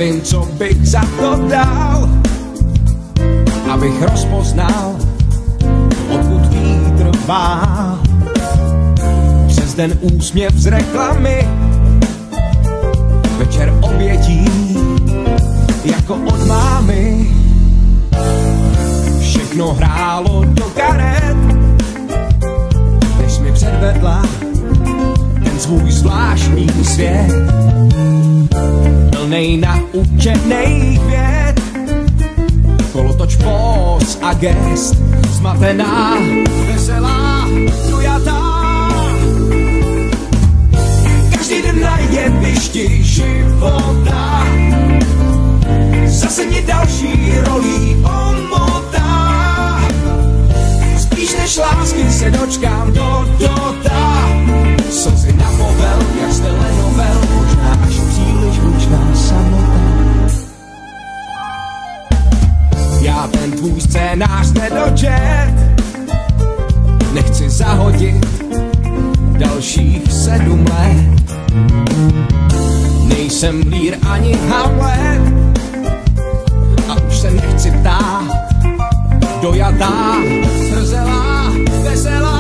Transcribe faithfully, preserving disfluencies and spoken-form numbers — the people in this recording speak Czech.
Nevím, co bych za to dal, abych rozpoznal, odkud vítr vál. Přes den úsměv z reklamy, večer obětí, jako od mámy. Všechno hrálo do karet, než mi předvedla ten svůj zvláštní svět. Plnej naučenej věd, kolotoč, póz a gest, zmatená, veselá, dojatá. Každý den na jevišti života zase mě další rolí omotá. Spíš než lásky se dočkám do dota, slzy na povel, jak z telenovel, možná až příliš hlučná samota. Já ten tvůj scénář nedočet, nechci zahodit dalších sedm let. Nejsem Lear ani Hamlet a už se nechci ptát, dojatá, zrzelá, veselá.